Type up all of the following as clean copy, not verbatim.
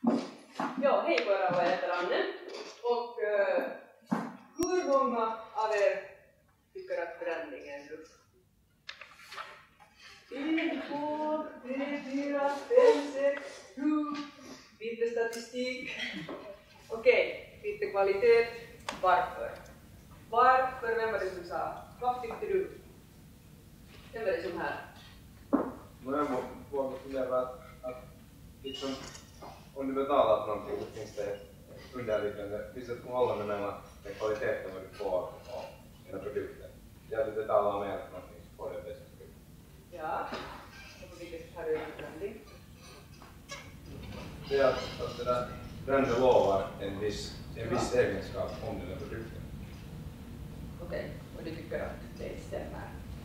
Ja, hej på er alla, jag heter Anne. Och hur många av er tycker att branding är en bluff? 1, 2, 3, 4, 5, 6, 7. Lite statistik. Okej, lite kvalitet. Varför? Varför? Vem var det som sa? Vad tyckte du? Vem var det som här? Jag vågar fundera att liksom, om du betalar för någonting så finns det underliggande, finns det ett förhållande mellan den kvaliteten vad du får av dina produkter. Ja, du betalar mer för någonting så får du en bättre produkt. Ja, och på vilket har du en branding? Det är att det där branden lovar en viss egenskap om den här produkten. Okej, och du tycker att det stämmer?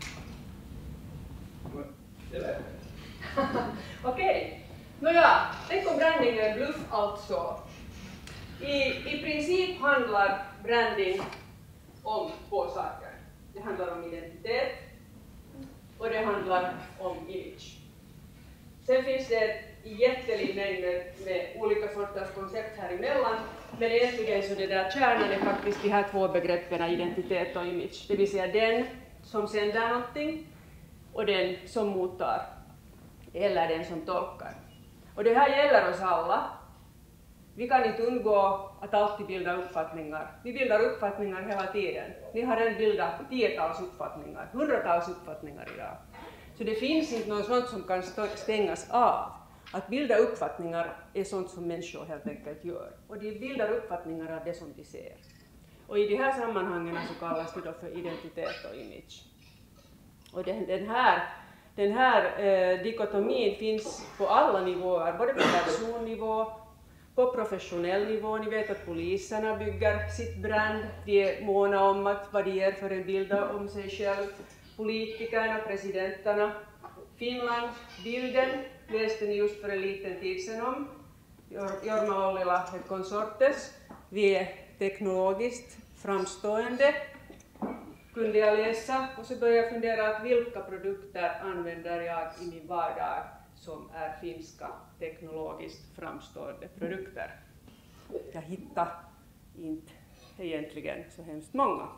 Det vet jag. Okej. Nåja, tänk om branding är bluff alltså. I princip handlar branding om två saker. Det handlar om identitet och det handlar om image. Sen finns det en jättelig mängd med olika sorters koncept här emellan. Men egentligen så det där kärnan är faktiskt de här två begreppen identitet och image. Det vill säga den som sänder någonting och den som mottar eller den som tolkar. Och det här gäller oss alla. Vi kan inte undgå att alltid bilda uppfattningar. Vi bildar uppfattningar hela tiden. Ni har redan bildat 10-tals uppfattningar, 100-tals uppfattningar idag. Så det finns inte något sånt som kan stängas av. Att bilda uppfattningar är sånt som människor helt enkelt gör. Och de bildar uppfattningar av det som de ser. Och i de här sammanhangen så kallas det då för identitet och image. Och den här dikotomin finns på alla nivåer, både på personnivå, på professionell nivå. Ni vet att poliserna bygger sitt brand, de är måna om att vad de ger för en bild om sig själv. Politikerna, presidenterna. Finland, bilden läste ni just för en liten tid sedan om. Jorma Ollila et consortes. Vi är teknologiskt framstående. Kunde jag läsa och så började jag fundera att vilka produkter använder jag i min vardag som är finska teknologiskt framstående produkter. Jag hittar inte egentligen så hemskt många.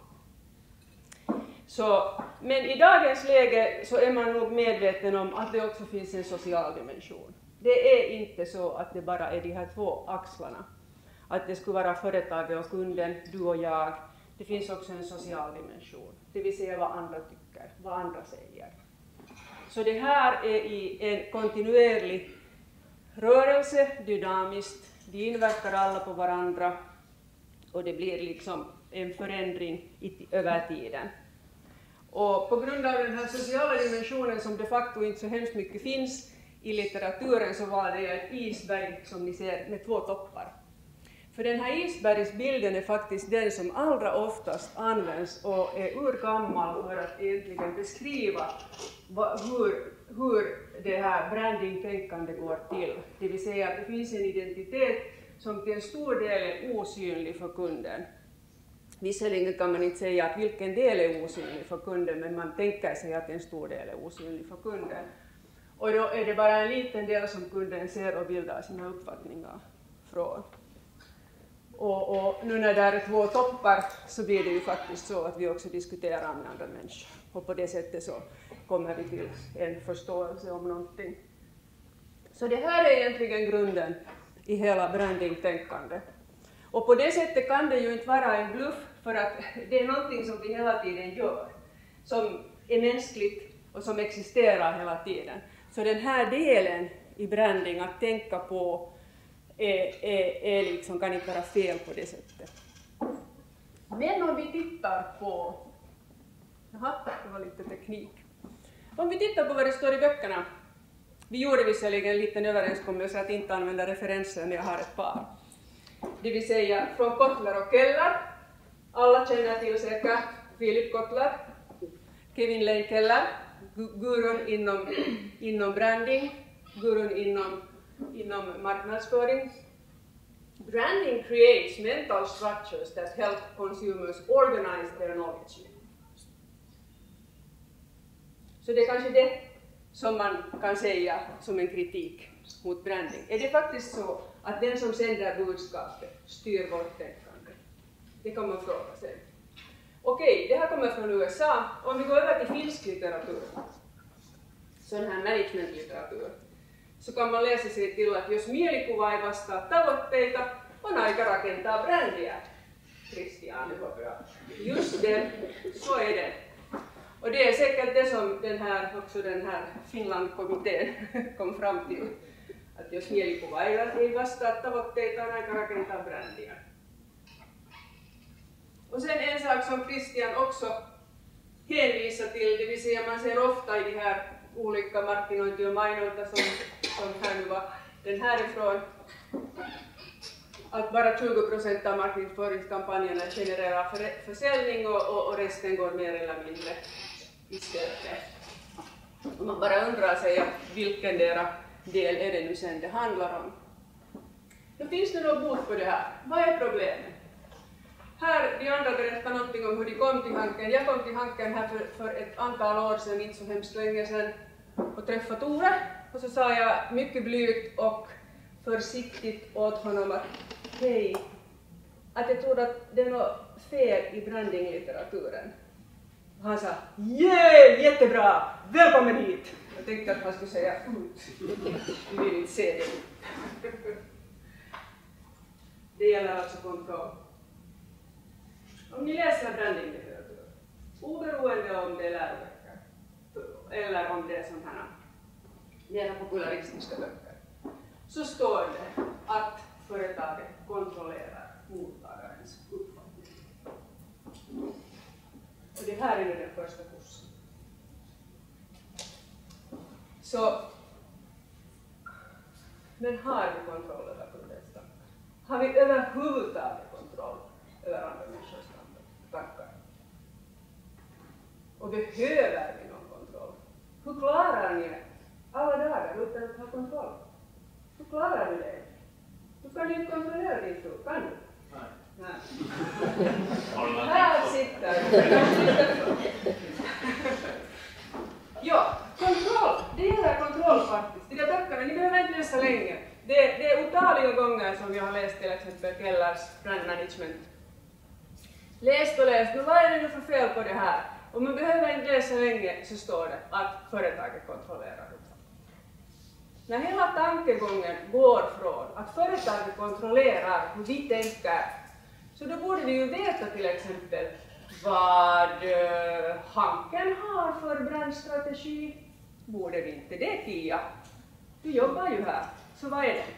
Men i dagens läge så är man nog medveten om att det också finns en social dimension. Det är inte så att det bara är de här två axlarna. Att det skulle vara företaget och kunden, du och jag. Det finns också en social dimension, det vill säga vad andra tycker, vad andra säger. Så det här är i en kontinuerlig rörelse, dynamiskt. De inverkar alla på varandra och det blir liksom en förändring över tiden. Och på grund av den här sociala dimensionen som de facto inte så hemskt mycket finns i litteraturen så var det ett isberg som ni ser med två toppar. För den här isbergsbilden är faktiskt den som allra oftast används och är urgammal för att egentligen beskriva hur det här branding-tänkande går till. Det vill säga att det finns en identitet som till en stor del är osynlig för kunden. Visserligen kan man inte säga att vilken del är osynlig för kunden, men man tänker sig att en stor del är osynlig för kunden. Och då är det bara en liten del som kunden ser och bildar sina uppfattningar från. Och nu när det är två toppar så blir det ju faktiskt så att vi också diskuterar med andra människor. Och på det sättet så kommer vi till en förståelse om någonting. Så det här är egentligen grunden i hela branding-tänkande. Och på det sättet kan det ju inte vara en bluff för att det är någonting som vi hela tiden gör. Som är mänskligt och som existerar hela tiden. Så den här delen i branding att tänka på är liksom, kan inte vara fel på det sättet. Men om vi tittar på... Jaha, det var lite teknik. Om vi tittar på vad det står i böckerna. Vi gjorde visserligen en liten överenskommelse att inte använda referenser, men jag har ett par. Det vill säga från Kotler och Keller. Alla känner till säkert Philip Kotler, Kevin Lane Keller, gurun inom branding, gurun inom marknadsföring. Branding creates mental structures that help consumers organize their knowledge. Så det är kanske det som man kan säga som en kritik mot branding? Är det faktiskt så att den som sänder budskapet styr vårt tänkande? Det kan man fråga sig. Okej, det här kommer från USA. Om vi går över till finsk litteratur, sån här managementlitteratur, så kan man läsa sig till att jos mielikuva ei vastaa tavoitteita, on aika rakentaa brändiä. Christian, just det, så är det. Och det är säkert det som den här Finland-kommittén kom fram till. Att jos mielikuva ei vastaa tavoitteita, on aika rakentaa brändiä. Och sen en sak som Christian också hänvisar till, det vill säga man ser ofta i de här olika markkinointi- och mainonta som här nu var den härifrån, att bara 20% av marknadsföringskampanjerna genererar försäljning och resten går mer eller mindre i stödet. Och man bara undrar sig vilken del är det nu sen det handlar om. Då finns det något bot på det här. Vad är problemet? Här, de andra berättar någonting om hur de kom till Hanken. Jag kom till Hanken här för ett antal år sedan, inte så hemskt länge sedan, och träffade Tore. Och så sa jag mycket blygt och försiktigt åt honom att hej, att jag tror att det är något fel i brandinglitteraturen. Och han sa, jättebra, välkommen hit. Jag tänkte att han skulle säga vi vill inte se det. Det gäller alltså kontroll. Om ni läser brandinglitteratur, oberoende om det är läroböcker eller om det är sådana här mera popularistiska böcker, så står det att företaget kontrollerar mottagarens uppfattning. Och det här är nu den första kursen. Så, men har vi kontroll över kundens tankar? Har vi överhuvudtaget kontroll över andra människors tankar? Och behöver vi någon kontroll? Hur klarar ni alla dagar utan att ha kontroll? Hur klarar du det? Du kan ju inte kontrollera din fru, kan du? Nej. Här sitter ja, kontroll. Det gäller kontroll faktiskt. De där böckerna, ni behöver inte läsa länge. Det är otaliga gånger som jag har läst till exempel Kellers Brand Management. Läst och läst, men vad är det nu för fel på det här? Och man behöver inte läsa länge, så står det att företaget kontrollerar uppfattningen. När hela tankegången går från att företaget kontrollerar hur vi tänker, så då borde vi ju veta till exempel vad Hanken har för brandstrategi. Borde vi inte det, Kia? Du jobbar ju här, så vad är det?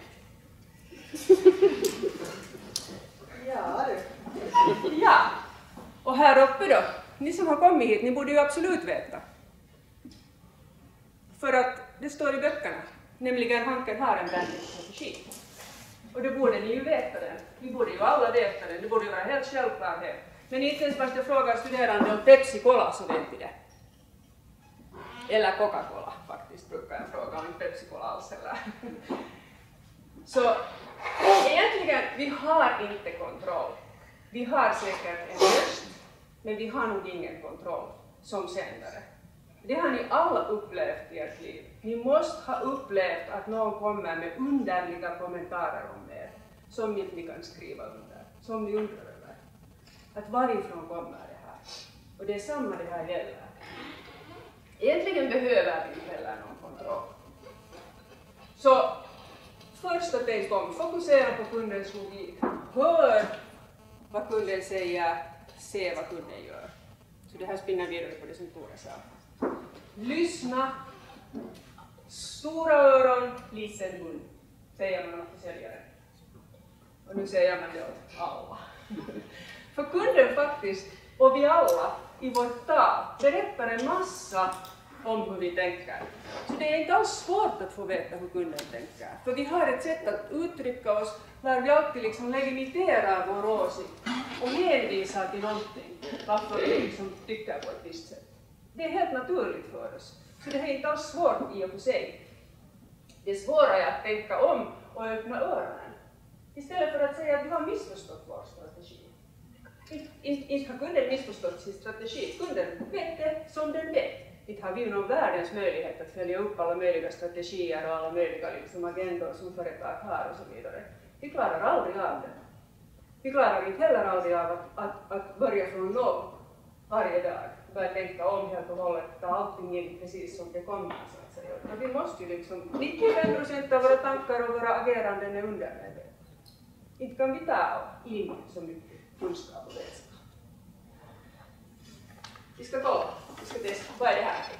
Ja, du. Ja, och här uppe då, ni som har kommit hit, ni borde ju absolut veta. För att det står i böckerna, nämligen Hanken har en brandstrategi. Och då borde ni ju veta den. Vi borde ju alla veta den, det borde ju vara helt självklarhet. Men inte ens fast jag frågar studerande om Pepsi-Cola så vet vi det. Eller Coca-Cola faktiskt brukar jag fråga om Pepsi-Cola alls heller. Så egentligen, vi har inte kontroll. Vi har säkert en röst, men vi har nog ingen kontroll som sändare. Det har ni alla upplevt i ert liv. Ni måste ha upplevt att någon kommer med underliga kommentarer om er, som inte ni kan skriva under, som ni undrar över. Att varifrån kommer det här? Och det är samma det här gäller. Egentligen behöver vi inte heller någon kontroll. Så första tänk om, fokusera på kundens logik. Hör vad kunden säger, se vad kunden gör. Så det här spinner vidare på det som Tore sa. Lyssna, stora öron, liten mun, säger man åt säljaren. Och nu säger man det åt alla. För kunden faktiskt, och vi alla i vårt tal, berättar en massa om hur vi tänker. Så det är inte alls svårt att få veta hur kunden tänker. För vi har ett sätt att uttrycka oss där vi alltid liksom legitimerar vår åsikt och hänvisar till någonting varför vi liksom tycker på ett visst sätt. Det är helt naturligt för oss. Så det är inte alls svårt i och för sig. Det svåra är att tänka om och öppna öronen. Istället för att säga att du har missförstått vår strategi. Inte har kunden missförstått sin strategi. Kunden vet det som den vet. inte har vi någon världens möjlighet att följa upp alla möjliga strategier och alla möjliga liksom agendor som företag har och så vidare. Vi klarar aldrig av det. Vi klarar inte heller aldrig av att börja från noll varje dag. Börja tänka om helt och hållet, ta allting in precis som det kommer så att säga. Och vi måste ju liksom, 95% av våra tankar och våra ageranden är undermedvetna. Inte kan vi ta in så mycket kunskap och vetskap. Vi ska kolla, vi ska testa. Vad är det här?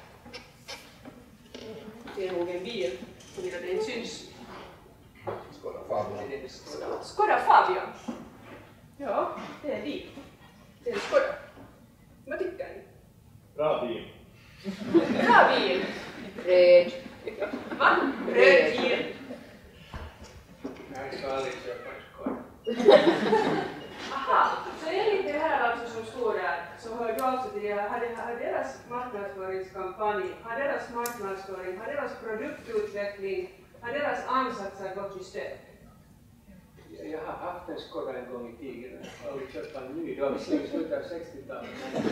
Det är nog en bil, såvida det inte syns. Skoda Fabian. Skoda Fabian. Ja, det är en bil. Det är en Skoda. Vad tycker ni? Bra bil. Bra bil. Röd. Va? Röd bil. Jag ska aldrig köpa en Skoda. Aha, så enligt det här alltså som står där så hör du alltså till det här, har deras marknadsföringskampanj, har deras marknadsföring, har deras produktutveckling, har deras ansatser gått i stöd? Jag har haft en Skoda en gång i tiden och aldrig köpt en ny. Då har vi slängts ut av 60-talet.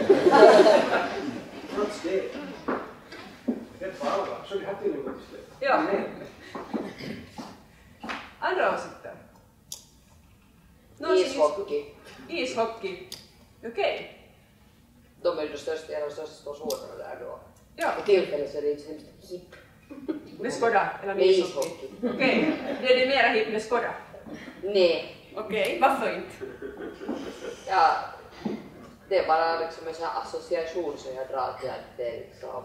Trots det. Det var allvar, så det har tydligen gått i stöd. Ja. Andra åsikter? Ishockey. Ishockey. Okej. De är ju en av de största sponsorerna där då. Ja. För tillfället så är det inte så hemskt hipp. Med Skoda eller med Med ishockey? ishockey. Okej. Det är mera hit med Skoda? Nej. Okej. Varför inte? Ja, det är bara liksom en sån här association som jag drar till att det är liksom...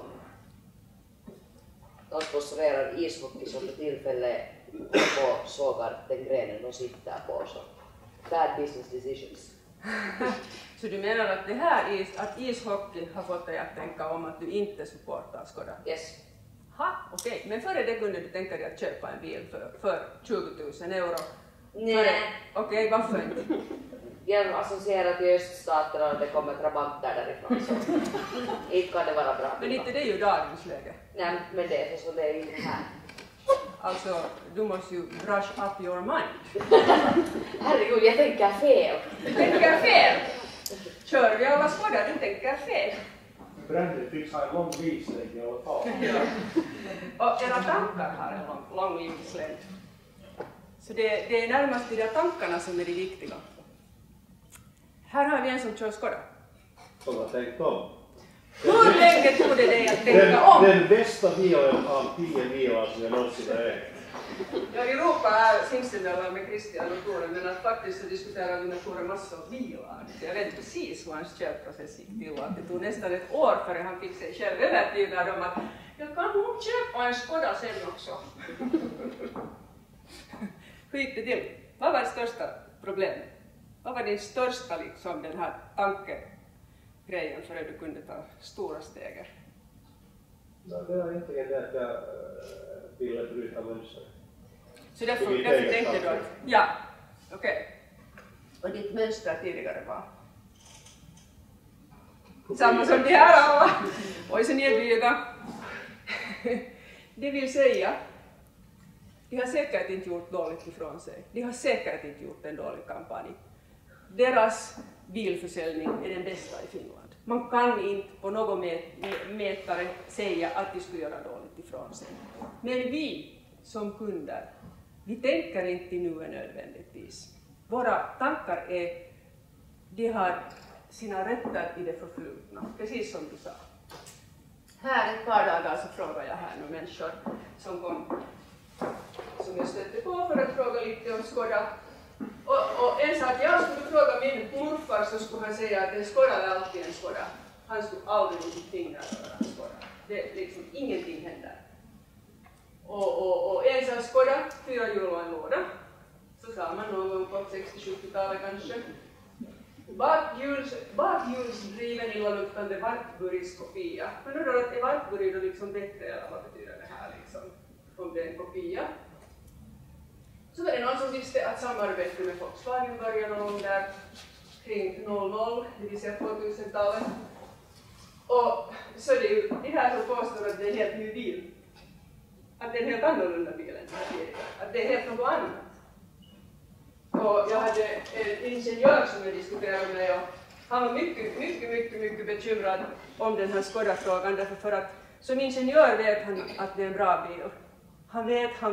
De sponsorerar ishockey som för tillfället på sågar den grenen de sitter på. Så. Bad business decisions. Så du menar att det här att ishockey har fått dig att tänka om att du inte supportar Skoda? Yes. Ha, okej. Men före det kunde du tänka dig att köpa en bil för 20 000 euro? Nej. Okej, varför inte? Jag associerar till öststaterna och det kommer trabanter därifrån. Så inte kan det vara bra. Men inte det är ju dagens läge. Nej, men det är så det är inte här. Alltså, du måste ju brush up your mind. Herregud, jag tänker fel. Du tänker fel! Kör vi alla Skoda, du tänker fel. Bränder tycks ha en lång livslängd i alla fall. Ja. Och era tankar har en lång livslängd. Så det är närmast de där tankarna som är det viktiga. Här har vi en som kör Skoda. Som har tänkt om. Hur länge tog det dig att tänka om? Den bästa bilen av 10 bilar som jag någonsin har ägt. Ja, Europa är sinsemellan med Christian och Tore, men att faktiskt så diskuterar vi med Tore massor av bilar. Så jag vet precis hur hans köpprocess gick till och att det tog nästan ett år före han fick sig själv övertygad om att jag kan nog köpa en Skoda sen också. Hur gick det till? Vad var det största problemet? Vad var din största liksom den här tankegrejen för att du kunde ta stora steg? Det var egentligen det att jag ville bryta mönster. Så därför tänkte du att, ja, okej. Och ditt mönster tidigare var? Samma som de här alla. Oj, så ni är blyga. Det vill säga, de har säkert inte gjort dåligt ifrån sig. De har säkert inte gjort en dålig kampanj. Deras bilförsäljning är den bästa i Finland. Man kan inte på någon mätare säga att de skulle göra dåligt ifrån sig. Men vi som kunder, vi tänker inte nu nödvändigtvis. Våra tankar de har sina rötter i det förflutna, precis som du sa. Här ett par dagar så frågar jag här nu människor som jag stötte på för att fråga lite om Skoda. Och en sak, jag skulle fråga min morfar så skulle han säga att en Skoda är alltid en Skoda. Han skulle aldrig med sitt finger röra en Skoda. Det liksom ingenting händer. Och en sån Skoda, 4 hjul och en låda. Så sa man någon gång på 60-70-talet kanske. Bakhjulsdriven illaluktande Wartburgis-kopia. Men då är Wartburg då liksom bättre, eller vad betyder det här liksom? Om det är en kopia. Så var det någon som visste att samarbete med Volkswagen började någon gång där kring 00, det vill säga 2000-talet. Och så är det ju det här som påstår att det är en helt ny bil. Att det är en helt annorlunda bil än tidigare. Att det är helt något annat. Och jag hade en ingenjör som jag diskuterade med och han var mycket bekymrad om den här Skoda-frågan därför för att Som ingenjör vet han att det är en bra bil. Han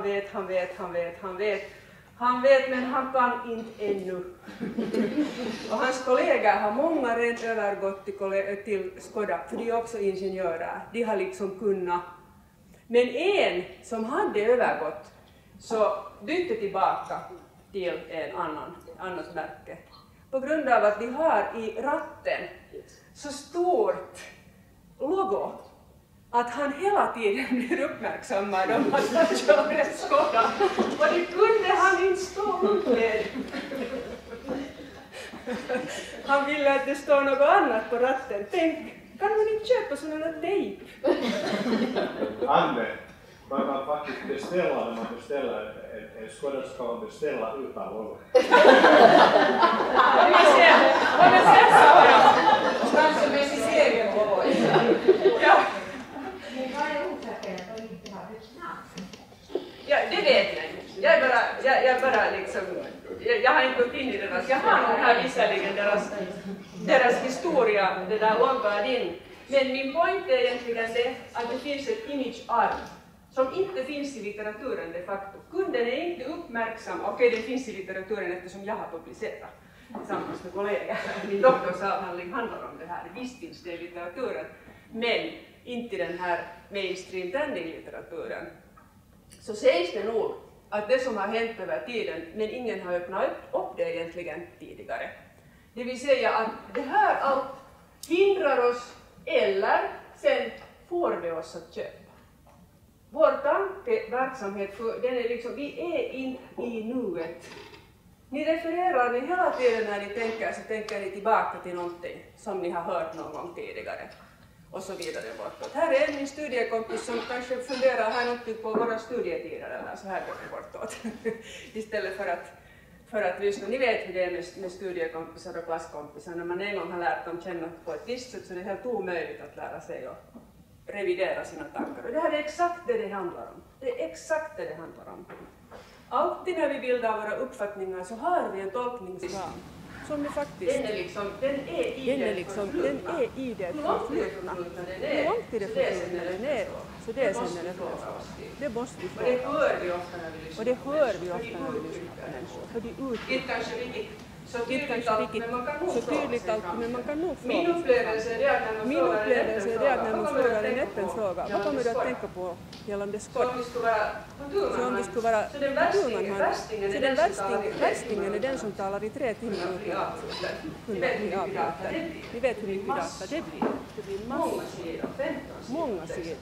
vet, men han kan inte ännu. Och hans kollegor har många redan övergått till Skoda, för de är också ingenjörer. De har liksom kunnat. Men en som hade övergått så bytte tillbaka till en annat märke. På grund av att de har i ratten så stort logo att han hela tiden blir uppmärksammad om att han kör en Skoda. Och det kunde han inte stå upp med. Han ville att det står något annat på ratten. Tänk, kan man inte köpa sådana tejp? Anne, man kan faktiskt beställa när man beställer en Skoda, så kan man beställa utan logo. Kanske med sin egen logo. Ja. Men vad är orsaken att de inte har ett namn? Ja, det vet jag inte. Jag bara liksom, jag har inte gått in i deras, jag har nog här visserligen deras historia, det där loggad in. Men min point är egentligen det att det finns ett imagearv som inte finns i litteraturen de facto. Kunden är inte uppmärksam, okej, det finns i litteraturen eftersom jag har publicerat tillsammans med kollegor. Min doktorsavhandling handlar om det här, visst finns det i litteraturen, men inte den här mainstream trending-litteraturen. Så sägs det nog att det som har hänt över tiden, men ingen har öppnat upp det egentligen tidigare. Det vill säga att det här allt hindrar oss, eller sen får vi oss att köpa. Vår tankeverksamhet, den är liksom, vi är inte i nuet. Ni refererar ni hela tiden när ni tänker, så tänker ni tillbaka till någonting som ni har hört någon gång tidigare. Och så vidare bortåt. Här är min studiekompis som kanske funderar här någonting på våra studietider eller så här går det bortåt. Istället för att lyssna. Ni vet hur det är med studiekompisar och klasskompisar. När man en gång har lärt dem känna på ett visst sätt så är det helt omöjligt att lära sig och revidera sina tankar. Och det här är exakt det handlar om. Det är exakt det handlar om. Alltid när vi bildar våra uppfattningar så har vi en tolkningsram. Som det faktiskt den är i det förflutna. Hur långt är det förflutna den är? Så det är sen den är fråga. Det måste vi fråga. Och det hör vi ofta när vi lyssnar på människor. För de uttrycker. Så tydligt alltid, men man kan nog fråga. Min upplevelse är det att när man frågar en öppen fråga, vad kommer du att tänka på gällande Skoda? Så om det skulle vara värstingen är den som talar i 3 timmar utan att bli avbruten. Ni vet hur mycket data det blir. Det blir många sidor.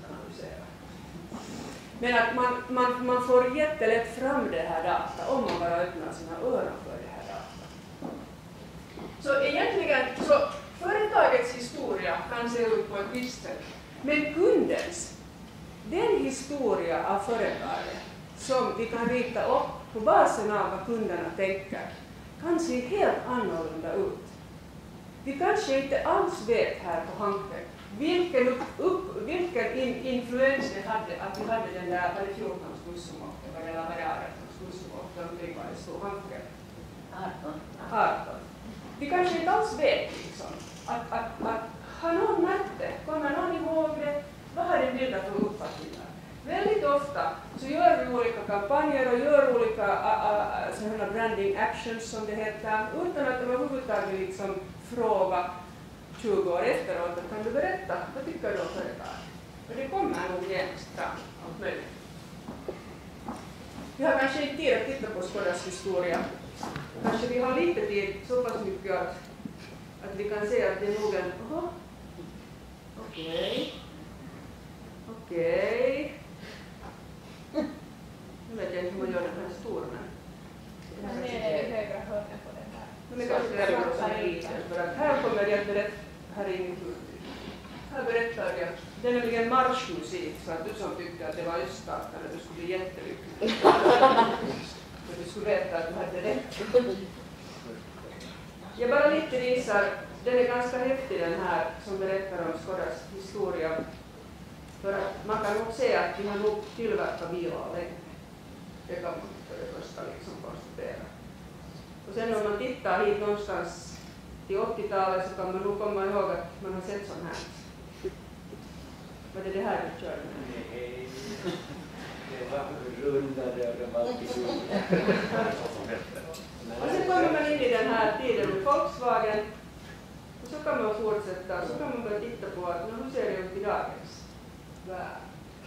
Men att man får jättelätt fram det här data om man bara öppnar sina öron för det här data. Så egentligen, så företagets historia kan se ut på ett visst sätt. Men kundens, den historia av företaget som vi kan rita upp på basen av vad kunderna tänker, kan se helt annorlunda ut. Vi kanske inte alls vet här på Hanke vilken influens det hade att vi hade den där 14 skuddsmått, eller vad det är 18 skuddsmått, omkring vad det stod Hanke. 18. Vi kanske inte alls vet liksom, att har någon märkt det? Kommer någon ihåg det? Vad har det bildat för uppfattningar? Väldigt ofta så gör vi olika kampanjer och gör olika sådana branding actions som det heter, utan att de överhuvudtaget liksom fråga 20 år efteråt, kan du berätta, vad tycker du om företaget? Och det kommer nog genast fram, allt möjligt. Vi har kanske inte tid att titta på Skodas historia. Kanske vi har lite tid, så pass mycket att vi kan se att det är nog en... Okej. Nu vet jag inte hur man gör den här stor, men... Den är i högra hörnet på den här. Men det kanske är något som är liten, för att här kommer jag att berätta, här är inget huvud. Här berättar jag, det är nämligen marschmusik, så att du som tyckte att det var öststaterna, du skulle bli jättelycklig. För du skulle veta att du hade rätt. Jag bara lite visar, den är ganska häftig den här som berättar om Skodas historia. För att man kan nog se att vi har nog tillverkat bilar länge. Det kan man för det första liksom konstatera. Och sen om man tittar hit någonstans till 80-talet så kan man nog komma ihåg att man har sett sån här. Var det här du körde? Nej, det var rundade och det var alltid Och sen kommer man in i den här tiden med Volkswagen. Och så kan man fortsätta, så kan man börja titta på att hur ser det ut i dagens värld.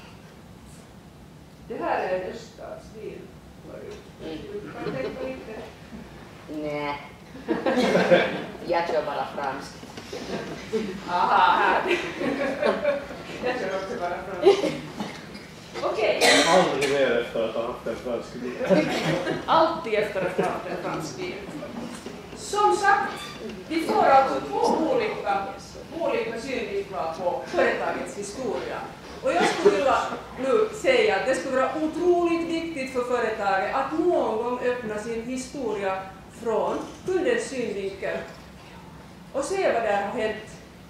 Det här är en öststatsbil. Kan du tänka lite? Nej. Jag kör bara franskt. Aha, här. Jag kör också bara franskt. Okej. Aldrig mer efter att ha haft en fransk bil. Alltid efter att ha haft en fransk bil. Som sagt, vi får alltså två olika synvinklar på företagets historia. Och jag skulle vilja nu säga att det skulle vara otroligt viktigt för företaget att någon gång öppna sin historia från kundens synvinkel och se vad där har hänt.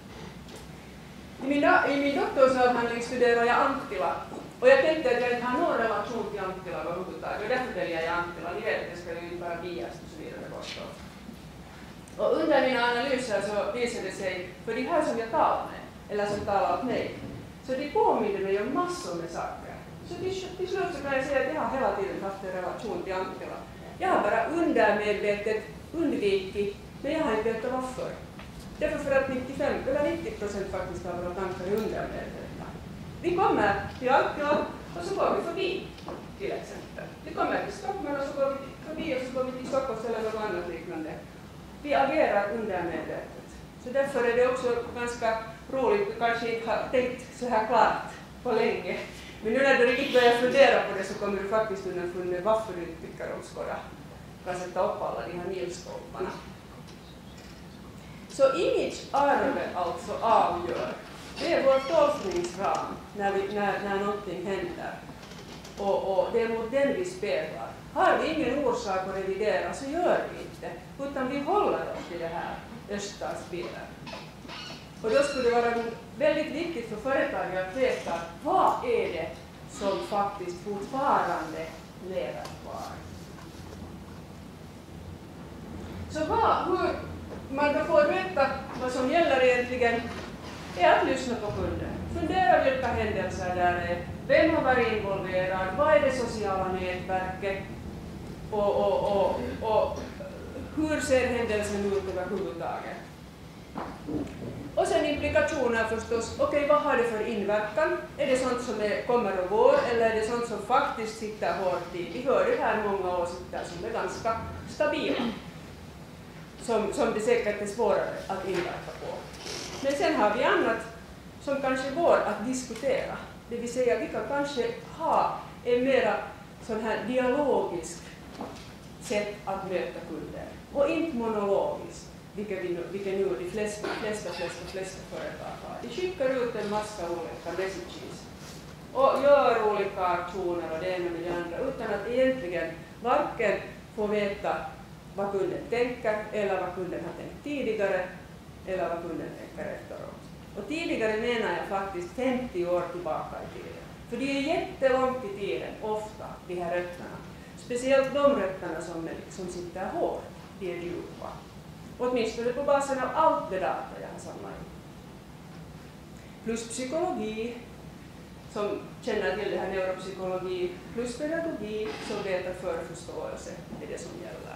I min doktorsavhandling studerar jag Anttila. Och jag tänkte att jag inte har någon relation till Anttila överhuvudtaget. Och därför väljer jag Anttila. Ni vet att det ska ju inte vara bias och så vidare påstå. Och under mina analyser så visade det sig, för de här som jag talar med, eller som talar åt mig, så de påminner mig om massor med saker. Så till slut så kan jag säga att jag har hela tiden haft en relation till Anttila. Jag har bara undermedvetet undvikit, men jag har inte vetat varför. Därför för att 90% faktiskt av våra tankar är undermedvetna. Vi kommer till Anttila och så går vi förbi, till exempel. Vi kommer till Stockholm och så går vi förbi och så går vi till Stockholm eller något annat liknande. Vi agerar undermedvetet. Så därför är det också ganska roligt, du kanske inte har tänkt så här klart på länge. Men nu när du riktigt börjar fundera på det så kommer du faktiskt underfund med varför du inte tycker om Skoda. Du kan sätta upp alla de här milstolparna. Så image-arvet alltså avgör. Det är vår tolkningsram när någonting händer. Och det är mot den vi speglar. Har vi ingen orsak att revidera så gör vi inte. Utan vi håller oss till det här öststatsbilden. Och då skulle det vara väldigt viktigt för företaget att veta vad är det som faktiskt fortfarande lever kvar. Så hur man då får veta vad som gäller egentligen är att lyssna på kunden. Fundera vilka händelser där är, vem har varit involverad, vad är det sociala nätverket och hur ser händelsen ut överhuvudtaget. Och sen implikationer förstås, okej, vad har det för inverkan? Är det sånt som kommer och går eller är det sånt som faktiskt sitter hårt i? Vi hör det här många åsikter som är ganska stabila. Som det säkert är svårare att inverka på. Men sen har vi annat som kanske går att diskutera. Det vill säga vi kan kanske ha en mera sån här dialogisk sätt att möta kunder. Och inte monologiskt, vilket nu de flesta företag har. De skickar ut en massa olika messages och gör olika aktioner och det ena med det andra utan att egentligen varken få veta vad kunden tänker eller vad kunden har tänkt tidigare eller vad kunden tänker efteråt. Och tidigare menar jag faktiskt 50 år tillbaka i tiden. För det är jättelångt i tiden, ofta, de här rötterna. Speciellt de rötterna som sitter hårt, de är djupa. Åtminstone på basen av allt det data jag har samlat in. Plus psykologi, som känner till det här neuropsykologi, plus pedagogik som vet att förförståelse är det som gäller.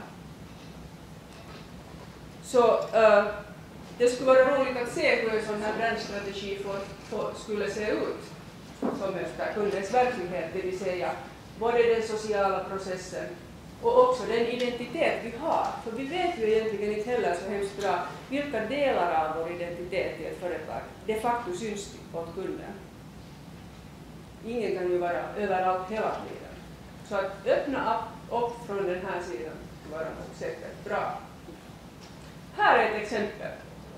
Så det skulle vara roligt att se hur en sån här branschstrategi skulle se ut som efter kundens verklighet, det vill säga både den sociala processen och också den identitet vi har. För vi vet ju egentligen inte heller så hemskt bra vilka delar av vår identitet i ett företag de facto syns åt kunden. Ingen kan ju vara överallt hela tiden. Så att öppna upp från den här sidan skulle vara nog säkert bra. Här är ett exempel.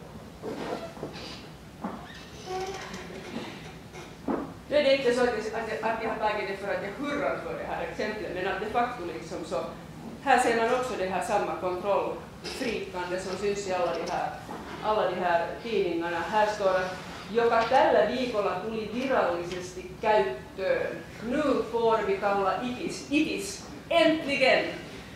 Nu är det inte så att jag har tagit det för att jag hurrar för det här exemplet, men att de facto liksom så. Här ser man också det här samma kontrollfrikande som syns i alla de här tidningarna. Här står att joka tällä viikolla tuli virallisesti käyttöön. Nu får vi kalla ITIS. Äntligen!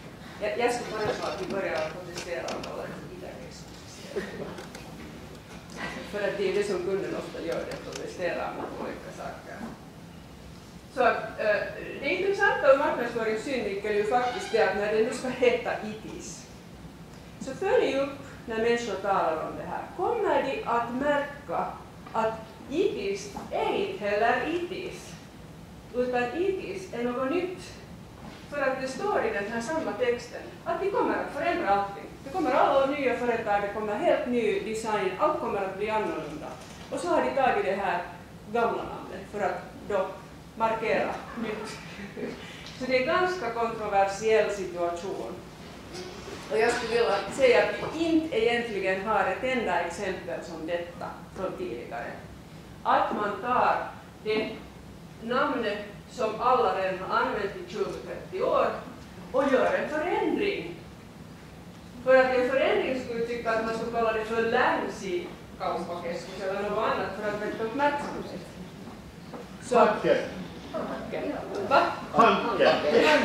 Jag skulle föreslå att vi börjar protestera om alla itäkeskuksisia. För att det är det som kunden ofta gör, det protesterar mot olika saker. Så det intressanta ur marknadsföringssynvinkel är ju faktiskt det att när det nu ska heta ITIS, så följ upp när människor talar om det här. Kommer de att märka att ITIS är inte heller ITIS, utan ITIS är något nytt. För att det står i den här samma texten att de kommer att förändra allting. Det kommer alla nya företag, det kommer helt ny design, allt kommer att bli annorlunda. Och så har de tagit det här gamla namnet för att då markera nytt. Så det är en ganska kontroversiell situation. Och jag skulle vilja säga att vi inte egentligen har ett enda exempel som detta från tidigare. Att man tar det namnet som alla redan har använt i 20-30 år och gör en förändring. För att en förändring skulle tycka att man skulle kalla det för länsi-kauppakeskus eller något annat för att väcka uppmärksamhet. Så... Hanke. Va? Hanke.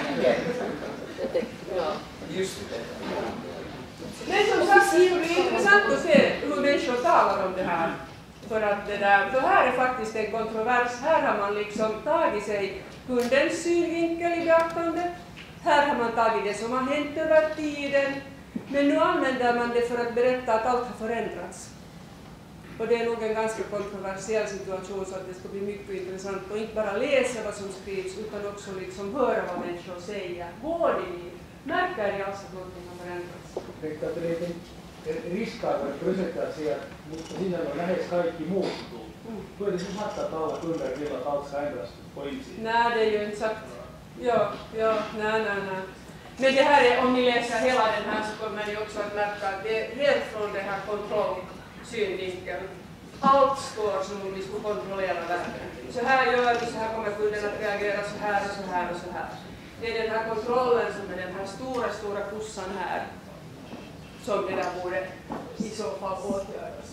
Ja. Just det. Men som sagt, det är intressant att se hur människor talar om det här. För här är faktiskt en kontrovers. Här har man liksom tagit sig kundens synvinkel i beaktande. Här har man tagit det som har hänt över tiden. Men nu använder man det för att berätta att allt har förändrats. Och det är nog en ganska kontroversiell situation, så att det ska bli mycket intressant att inte bara läsa vad som skrivs utan också liksom höra vad människor säger. Går det ni? Märker ni alltså att någonting har förändrats? Ehkä riskaavaa prosenttia, mutta siinä on lähes kaikki muuttuu. Kuitenkin se saattaa, että alla kunder vill att allt ska ändras på insidan. Nej, det är ju inte sagt. Nej. Men det här är, om ni läser hela den här så kommer ni också att märka att det är helt från den här kontrollsynvinkeln. Allt står som om vi skulle kontrollera världen. Så här gör vi, så här kommer kunden att reagera, så här och så här och så här. Det är den här kontrollen som är den här stora kussan här som det där borde i så fall åtgärdas.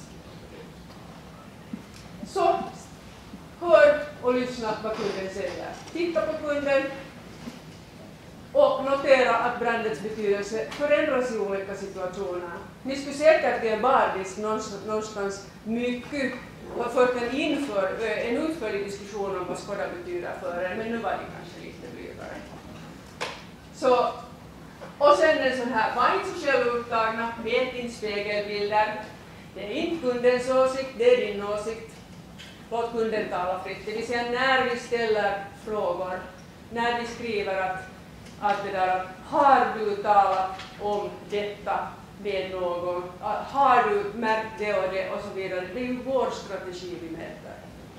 Så, hör och lyssna vad kunden säger. Titta på kunden och notera att brandets betydelse förändras i olika situationer. Ni skulle säkert i en bardisk någonstans mycket ha fört en utförlig diskussion om vad Skoda betyder för er, men nu var det kanske lite blygare. Så, och sen en sån här, var inte så självupptagna, vet inte spegelbilder. Det är inte kundens åsikt, det är din åsikt. Låt kunden tala fritt. Det vill säga när vi ställer frågor, när vi skriver att det där, har du talat om detta med någon, har du märkt det och så vidare. Det är ju vår strategi vi mäter.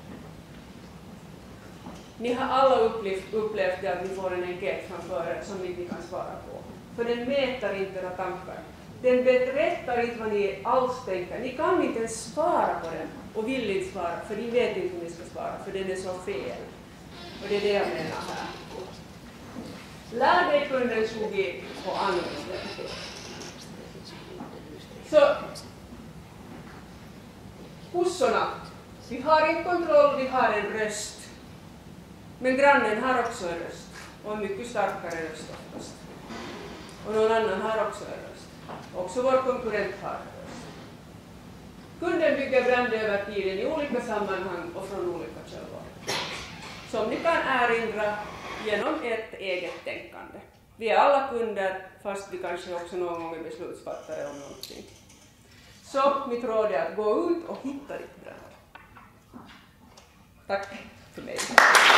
Ni har alla upplevt det att ni får en enkät framför er som ni inte kan svara på. För den mäter inte era tankar. Den berättar inte vad ni alls tänker. Ni kan inte ens svara på den och vill inte svara, för ni vet inte hur ni ska svara, för den är så fel. Och det är det jag menar här. Lär dig kundens logik och använd den. Så, kossorna. Vi har en kontroll, vi har en röst. Men grannen har också en röst. Och en mycket starkare röst oftast. Och någon annan har också en röst. Också vår konkurrent har en röst. Kunden bygger brand över tiden i olika sammanhang och från olika källor. Som ni kan erinra genom ert eget tänkande. Vi är alla kunder, fast vi kanske också någon gång är beslutsfattare om någonting. Så mitt råd är att gå ut och hitta ditt brand. Tack för mig.